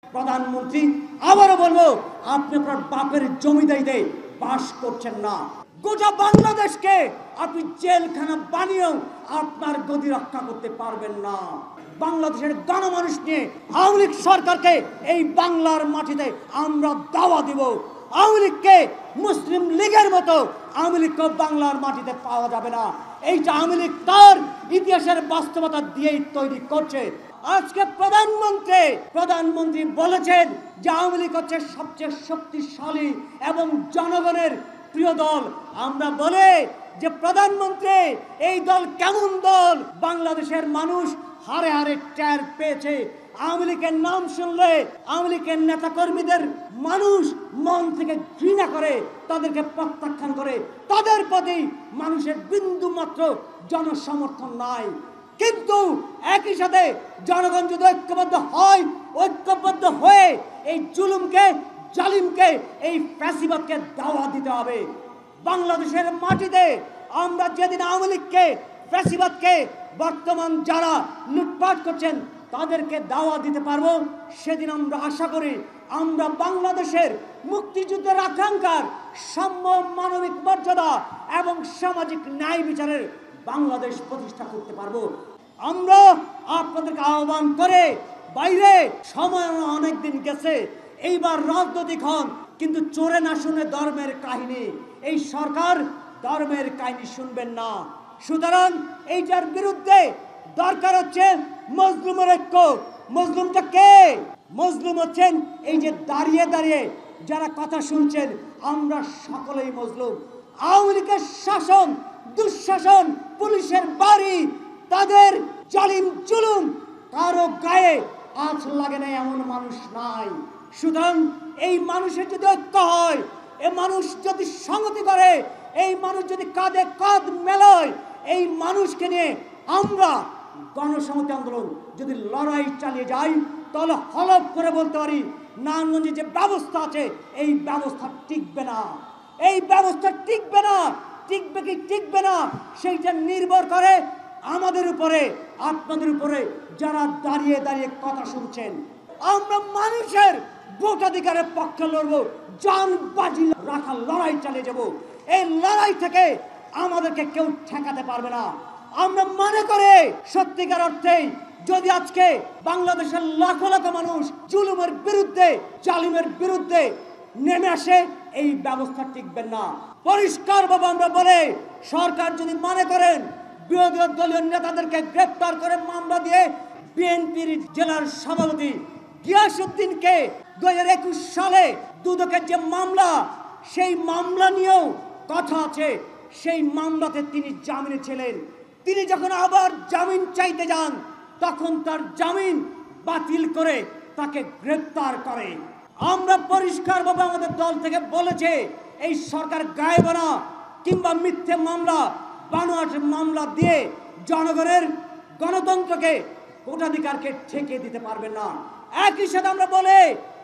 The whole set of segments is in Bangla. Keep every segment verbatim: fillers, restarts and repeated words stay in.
প্রধানমন্ত্রী আবারও বলবো, আপনি আপনার বাপের জমিদারিতে বাস করছেন না। গোটা বাংলাদেশকে আপনি জেলখানা বানিয়েও আপনার গদি রক্ষা করতে পারবেন না। বাংলাদেশের গণমানুষ নিয়ে আওয়ামী লীগ সরকারকে এই বাংলার মাটিতে আমরা দাওয়া দিব। আওয়ামী লীগকে মুসলিম লীগের মতো আওয়ামী লীগকে বাংলার মাটিতে পাওয়া যাবে না। এইটা আওয়ামী লীগ তার ইতিহাসের বাস্তবতা দিয়েই তৈরি করছে। আজকে প্রধানমন্ত্রী প্রধানমন্ত্রী বলেছেন যে আওয়ামী লীগ হচ্ছে সবচেয়ে শক্তিশালী এবং জনগণের প্রিয় দল। আমরা বলে যে প্রধানমন্ত্রী, এই দল কেমন দল? বাংলাদেশের মানুষ হারে হারে টের পেয়েছে। আওয়ামী লীগের নাম শুনলে আওয়ামী লীগের নেতা কর্মীদের মানুষ মন থেকে ঘৃণা করে, তাদেরকে প্রত্যাখ্যান করে। তাদের প্রতি মানুষের বিন্দু মাত্র জনসমর্থন নাই। কিন্তু একই সাথে জনগণ যদি ঐক্যবদ্ধ হয়, ঐক্যবদ্ধ হয়ে এই জুলুমকে, জালিমকে, এই ফ্যাসিবাদকে দাওয়া দিতে হবে। বাংলাদেশের মাটিতে আমরা যেদিন আওয়ামী লীগকে, ফ্যাসিবাদকে, বর্তমান যারা লুটপাট করছেন তাদেরকে দাওয়া দিতে পারবো, সেদিন আমরা আশা করি আমরা বাংলাদেশের মুক্তিযুদ্ধের আকাঙ্ক্ষার সাম্য, মানবিক মর্যাদা এবং সামাজিক ন্যায় বিচারের বাংলাদেশ প্রতিষ্ঠা করতে পারবো। আমরা আপনাদেরকে আহ্বান করে, বাইরে সময় অনেক দিন গেছে, এইবার রাজনৈতিক হন, কিন্তু চোরে না শুনে ধর্মের কাহিনী। এই সরকার ধর্মের কাহিনী শুনবেন না। সুতরাং এইটার বিরুদ্ধে দরকার হচ্ছে মজলুমের ঐক্য। মজলুমটা কে? মজলুম হচ্ছেন এই যে দাঁড়িয়ে দাঁড়িয়ে যারা কথা শুনছেন, আমরা সকলেই মজলুম। আওয়ামী লীগের শাসন, দুঃশাসন, পুলিশের বাড়ি, তাদের জালিম জুলুম কারো গায়ে আঁচ লাগে না এমন মানুষ নাই। সুতরাং এই মানুষের যদি ঐক্য হয়, এই মানুষ যদি সংহতি করে, এই মানুষ যদি কাঁধে কাঁধ মেলায়, এই মানুষকে নিয়ে আমরা গণসংহতি আন্দোলন যদি লড়াই চালিয়ে যাই, তাহলে হলফ করে বলতে পারি নারায়ণগঞ্জে যে ব্যবস্থা আছে এই ব্যবস্থা টিকবে না। এই ব্যবস্থা টিকবে না। টিকবে কি টিকবে না সেইটা নির্ভর করে আমাদের উপরে, আপনাদের উপরে, যারা দাঁড়িয়ে দাঁড়িয়ে কথা শুনছেন। আমরা মানুষের ভোটাধিকারের পক্ষে লড়বো, জান বাজি রাখা লড়াই চালিয়ে যাব। এই লড়াই থেকে আমাদেরকে কেউ ঠেকাতে পারবে না। আমরা মনে করে সত্যিকার অর্থেই যদি আজকে বাংলাদেশের লাখো লাখো মানুষ জুলুমের বিরুদ্ধে, জালিমের বিরুদ্ধে নেমে আসে, এই ব্যবস্থা টিকবেন না। পরিষ্কার ভাবে আমরা বলে, সরকার যদি মনে করেন বিরোধী দলীয় নেতাদেরকে গ্রেপ্তার করে মামলা দিয়ে বিএনপির জেলার সভাপতি গিয়াসউদ্দিনকে দু হাজার একুশ সালে দুদকের যে মামলা, সেই মামলা নিয়েও কথা আছে। সেই মামলাতে তিনি জামিনে ছিলেন। তিনি যখন আবার জামিন চাইতে যান, তখন তার জামিন বাতিল করে তাকে গ্রেপ্তার করে। আমরা পরিষ্কারভাবে আমাদের দল থেকে বলেছে, এই সরকার গায়েবানা কিংবা মিথ্যে মামলা, বানোয়াট মামলা দিয়ে জনগণের গণতন্ত্রকে, ভোটাধিকারকে ঠেকে দিতে পারবে না। একই সাথে আমরা বলে,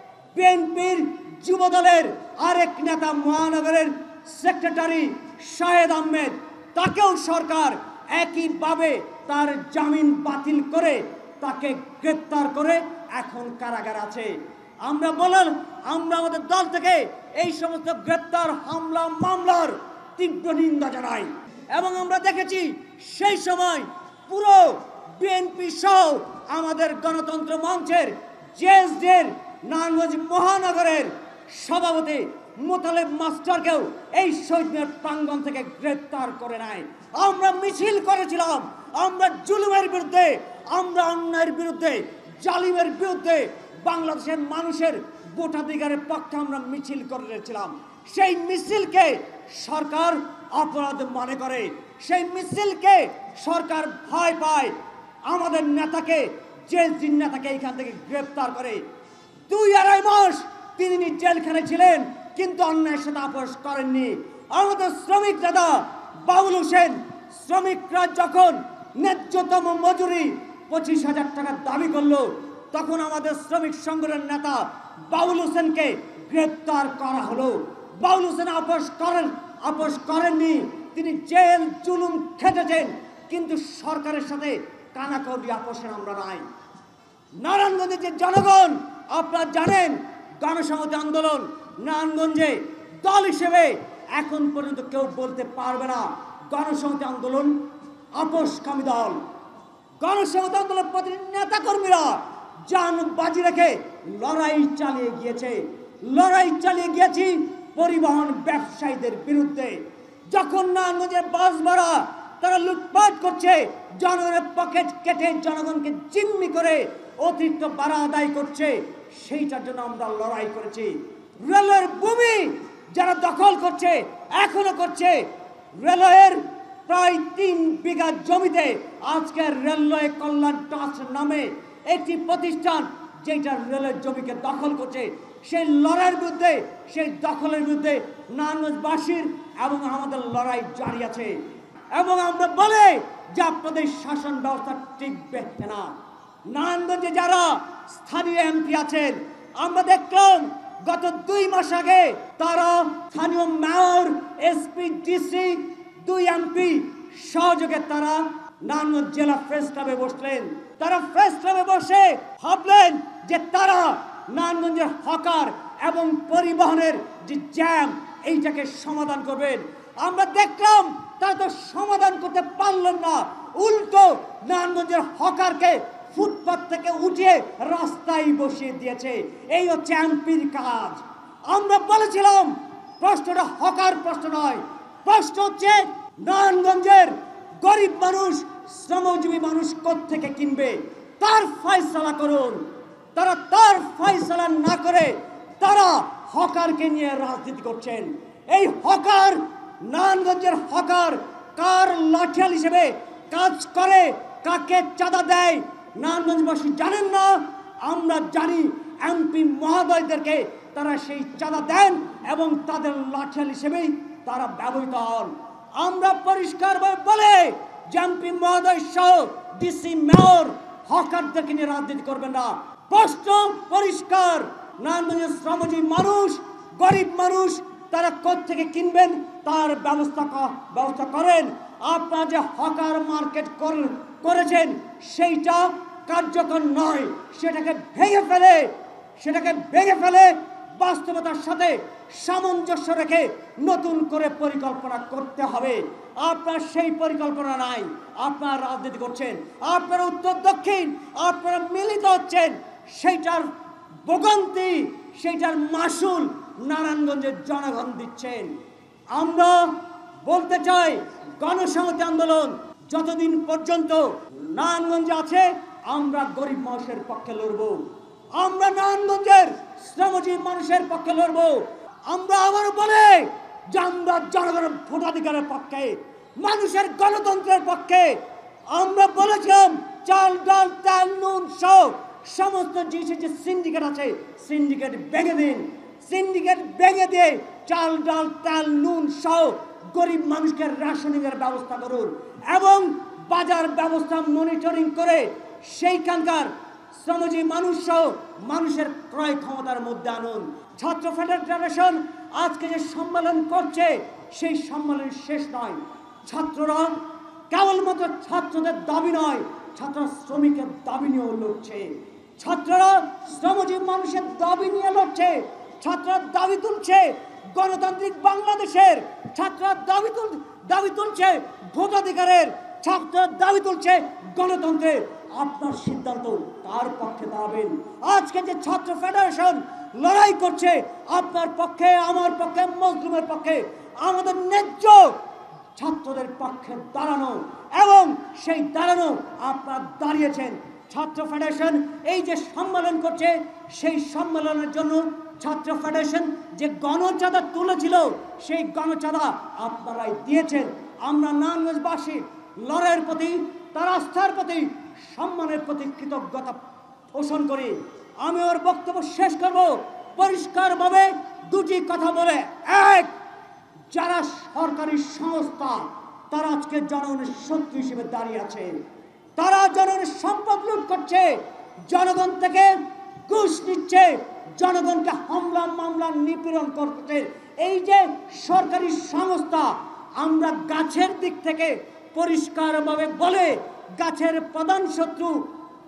বিএনপির যুব দলের আরেক নেতা, মহানগরের সেক্রেটারি শাহেদ আহমেদ, তাকেও সরকার একইভাবে তার জামিন বাতিল করে তাকে গ্রেপ্তার করে এখন কারাগারে আছে। আমরা বলেন, আমরা আমাদের দল থেকে এই সমস্ত গ্রেপ্তার, হামলা, মামলার তীব্র নিন্দা জানাই। এবং আমরা দেখেছি সেই সময় পুরো বিএনপি সহ আমাদের গণতন্ত্র মঞ্চের জেএসডির নারায়ণগঞ্জ মহানগরের সভাপতি মোতালেব মাস্টারকেও এই শহীদ মিনার প্রাঙ্গণ থেকে গ্রেপ্তার করে নেয়। আমরা মিছিল করেছিলাম, আমরা জুলুমের বিরুদ্ধে, আমরা অন্যায়ের বিরুদ্ধে, জালিমের বিরুদ্ধে, বাংলাদেশের মানুষের ভোটাধিকারের পক্ষে আমরা মিছিল করেছিলাম। সেই মিছিলকে সরকার অপরাধ মনে করে, সেই মিছিলকে সরকার ভয় পায়। আমাদের নেতাকে, জেএসডির নেতাকে এখান থেকে গ্রেপ্তার করে দুই আড়াই মাস তিনি জেলখানায় ছিলেন, কিন্তু অন্যায়ের সাথে আপোষ করেননি। আমাদের শ্রমিক নেতা বাবুল হোসেন, শ্রমিকরা যখন ন্যায্যতম মজুরি পঁচিশ হাজার টাকা দাবি করলো, তখন আমাদের শ্রমিক সংগঠনের নেতা বাবুল হোসেনকে গ্রেপ্তার করা হলো। বাবুল হোসেন আপোষ করেন আপোষ করেননি। তিনি জেল জুলুম খেটেছেন, কিন্তু সরকারের সাথে কানাকড়ি আপোষের আমরা নাই। নারায়ণগঞ্জের যে জনগণ, আপনারা জানেন গণসংহতি আন্দোলন নারায়ণগঞ্জে দল হিসেবে এখন পর্যন্ত কেউ বলতে পারবে না গণসংহতি আন্দোলন আপোষকামী দল। গণসংহতি আন্দোলন প্রতিটি নেতা কর্মীরা জান বাজি রেখে লড়াই চালিয়ে গিয়েছে। লড়াই চালিয়ে গিয়েছি পরিবহন ব্যবসায়ীদের বিরুদ্ধে। যখন নারায়ণগঞ্জের বাস ভাড়া তারা লুটপাট করছে, জনগণের পকেট কেটে জনগণকে জিম্মি করে অতিরিক্ত ভাড়া আদায় করছে, সেইটার জন্য আমরা লড়াই করেছি। রেলের ভূমি যারা দখল করছে, এখনো করছে, রেলওয়ের প্রায় তিন বিঘা জমিতে আজকে রেলওয়ে কল্যাণ ট্রাস্ট নামে একটি প্রতিষ্ঠান যেটা রেলের জমিকে দখল করছে, সেই লড়াইয়ের বিরুদ্ধে, সেই দখলের বিরুদ্ধে নারায়ণগঞ্জবাসীর এবং আমাদের লড়াই জারি আছে। এবং আমরা বলে যে আপনাদের শাসন ব্যবস্থা টিকবে না। নারায়ণগঞ্জে যারা স্থানীয় এমপি আছেন, আমরা দেখলাম গত দুই মাস আগে তারা স্থানীয় মেয়র, এসপি, ডিসি, দুই এমপি সহযোগে তারা নারায়ণগঞ্জ জেলা প্রেস ক্লাবে বসলেন। তারা প্রেস ক্লাবে বসে ভাবলেন যে তারা নারায়ণগঞ্জের হকার এবং পরিবহনের যে জ্যাম এইটাকে সমাধান করবেন। আমরা দেখলাম তারা তো সমাধান করতে পারলেন না, উল্টো নারায়ণগঞ্জের হকারকে ফুটপাত থেকে উঠিয়ে রাস্তায় বসিয়ে দিয়েছে। এই হচ্ছে এমপির কাজ। আমরা বলেছিলাম প্রশ্নটা হকার প্রশ্ন নয়, প্রশ্ন হচ্ছে নারায়ণগঞ্জের গরিব মানুষ, শ্রমজীবী মানুষ কোত্থেকে কিনবে, তার ফয়সালা করুন। তারা তার ফয়সালা না করে তারা হকারকে নিয়ে রাজনীতি করছেন। এই হকার, নারায়ণগঞ্জের হকার কার লাঠিয়াল হিসেবে কাজ করে, কাকে চাঁদা দেয় নারায়ণগঞ্জবাসী জানেন না, আমরা জানি। এমপি মহোদয়দেরকে তারা সেই চাঁদা দেন এবং তাদের লাঠিয়াল হিসেবেই তারা ব্যবহৃত হন। আমরা পরিষ্কারভাবে বলে যে এমপি মহোদয় সহ ডিসি, মেয়র হকারদেরকে নিয়ে রাজনীতি করবেন না। প্রশ্ন পরিষ্কার, নারায়ণগঞ্জের শ্রমজীবী মানুষ, গরিব মানুষ তারা কোত্থেকে কিনবেন তার ব্যবস্থা ব্যবস্থা করেন। আপনারা যে হকার মার্কেট করেছেন সেইটা কার্যকর নয়, সেটাকে ভেঙে ফেলে সেটাকে ভেঙে ফেলে বাস্তবতার সাথে সামঞ্জস্য রেখে নতুন করে পরিকল্পনা করতে হবে। আপনার সেই পরিকল্পনা নাই, আপনারা রাজনীতি করছেন, আপনারা উত্তর দক্ষিণ আপনারা মিলিত হচ্ছেন, সেইটার ভোগান্তি, সেইটার মাসুল নারায়ণগঞ্জের জনগণ দিচ্ছেন। আমরা বলতে চাই গণসংহতি আন্দোলন যতদিন পর্যন্ত নারায়ণগঞ্জে আছে আমরা গরিব মানুষের পক্ষে লড়ব, আমরা নারায়ণগঞ্জের শ্রমজীবী মানুষের পক্ষে লড়ব। আমরা আবার বলে যে আমরা জনগণের ভোটাধিকারের পক্ষে, মানুষের গণতন্ত্রের পক্ষে। আমরা বলেছিলাম চাল, ডাল, তেল, নুন সহ সমস্ত জিনিসের যে সিন্ডিকেট আছে সিন্ডিকেট ভেঙে দিন, সিন্ডিকেট ভেঙে দিয়ে চাল, ডাল, তেল, নুন সহ গরিব মানুষকে রেশনিংয়ের ব্যবস্থা করুন এবং বাজার ব্যবস্থা মনিটরিং করে সেইখানকার শ্রমজীবী মানুষ সহ মানুষের ক্রয় ক্ষমতার মধ্যে আনুন। ছাত্র ফেডারেশন আজকে যে সম্মেলন করছে সেই সম্মেলন শেষ নয়। ছাত্ররা কেবলমাত্র ছাত্রদের দাবি নয়, ছাত্র শ্রমিকের দাবি নিয়ে লড়ছে, ছাত্ররা শ্রমজীবী মানুষের দাবি নিয়ে লড়ছে, ছাত্ররা দাবি তুলছে গণতান্ত্রিক বাংলাদেশের, ছাত্ররা দাবি তুল দাবি তুলছে ভোটাধিকারের, ছাত্ররা দাবি তুলছে গণতন্ত্রের। আপনার সিদ্ধান্ত কার পক্ষে দাঁড়াবেন? আজকে যে ছাত্র ফেডারেশন লড়াই করছে আপনার পক্ষে, আমার পক্ষে, মজলুমের পক্ষে, আমাদের ন্যায্য ছাত্রদের পক্ষে দাঁড়ানো, এবং সেই দাঁড়ানো আপনারা দাঁড়িয়েছেন। ছাত্র ফেডারেশন এই যে সম্মেলন করছে সেই সম্মেলনের জন্য ছাত্র ফেডারেশন যে গণচাঁদা তুলেছিল সেই গণচাঁদা আপনারাই দিয়েছেন। আমরা নারায়ণগঞ্জবাসী লড়াইয়ের প্রতি, তার আস্থার প্রতি, সম্মানের প্রতি কৃতজ্ঞতা পোষণ করি। আমি ওর বক্তব্য শেষ করব পরিষ্কারভাবে দুটি কথা বলে। এক, যারা সরকারি সংস্থা তারা আজকে জনগণের শত্রু হিসেবে দাঁড়িয়ে আছে, তারা জনগণের সম্পদ লুট করছে, জনগণ থেকে ঘুষ নিচ্ছে, জনগণকে হামলা মামলা নিপীড়ন করছে। এই যে সরকারি সংস্থা, আমরা গাছের দিক থেকে পরিষ্কারভাবে বলে গাছের প্রধান শত্রু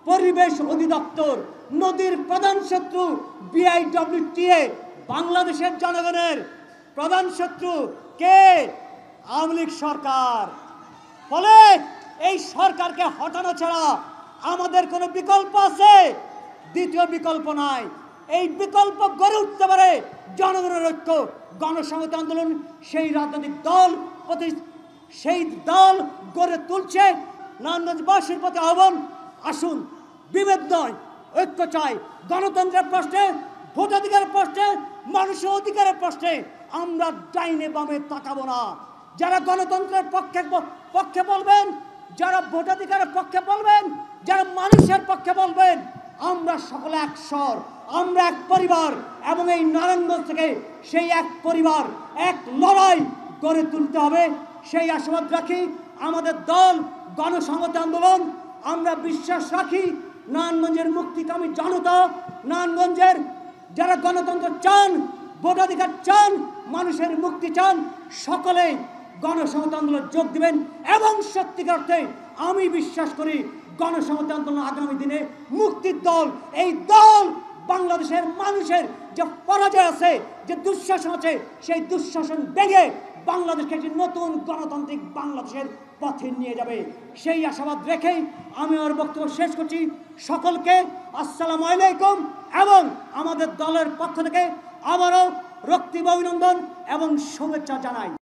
পরিবেশ অধিদপ্তর, নদীর প্রধান শত্রু বিআইডব্লিউটিএ, বাংলাদেশের জনগণের প্রধান শত্রু কে? আওয়ামী লীগ সরকার। ফলে এই সরকারকে হটানো ছাড়া আমাদের কোনো বিকল্প আছে? দ্বিতীয় বিকল্প নাই। এই বিকল্প গড়ে উঠতে পারে জনগণের ঐক্য, গণসংহতি আন্দোলন সেই রাজনৈতিক দল প্রতি সেই দল গড়ে তুলছে। নারায়ণগঞ্জবাসীর প্রতি আহ্বান, আসুন বিভেদ নয়, ঐক্য চাই। গণতন্ত্রের প্রশ্নে, ভোটাধিকারের প্রশ্নে, মানুষের অধিকারের প্রশ্নে আমরা ডাইনে বামে তাকাবো না। যারা গণতন্ত্রের পক্ষে পক্ষে বলবেন, যারা ভোটাধিকারের পক্ষে বলবেন, যারা মানুষের পক্ষে বলবেন, আমরা সকলে এক স্বর, আমরা এক পরিবার, এবং এই নারায়ণগঞ্জ থেকে সেই এক পরিবার, এক লড়াই গড়ে তুলতে হবে। সেই আশাবাদ রাখি আমাদের দল গণসংহতি আন্দোলন। আমরা বিশ্বাস রাখি নারায়ণগঞ্জের মুক্তিকামী জনতা, নারায়ণগঞ্জের যারা গণতন্ত্র চান, ভোটাধিকার চান, মানুষের মুক্তি চান, সকলেই গণসংহতি আন্দোলনে যোগ দিবেন। এবং সত্যিকার অর্থে আমি বিশ্বাস করি গণসংহতি আন্দোলন আগামী দিনে মুক্তির দল, এই দল বাংলাদেশের মানুষের যে পরাজয় আছে, যে দুঃশাসন আছে, সেই দুঃশাসন ভেঙে বাংলাদেশকে একটি নতুন গণতান্ত্রিক বাংলাদেশের পথে নিয়ে যাবে। সেই আশাবাদ রেখেই আমি আমার বক্তব্য শেষ করছি। সকলকে আসসালামু আলাইকুম, এবং আমাদের দলের পক্ষ থেকে আবারও রক্তিম অভিনন্দন এবং শুভেচ্ছা জানাই।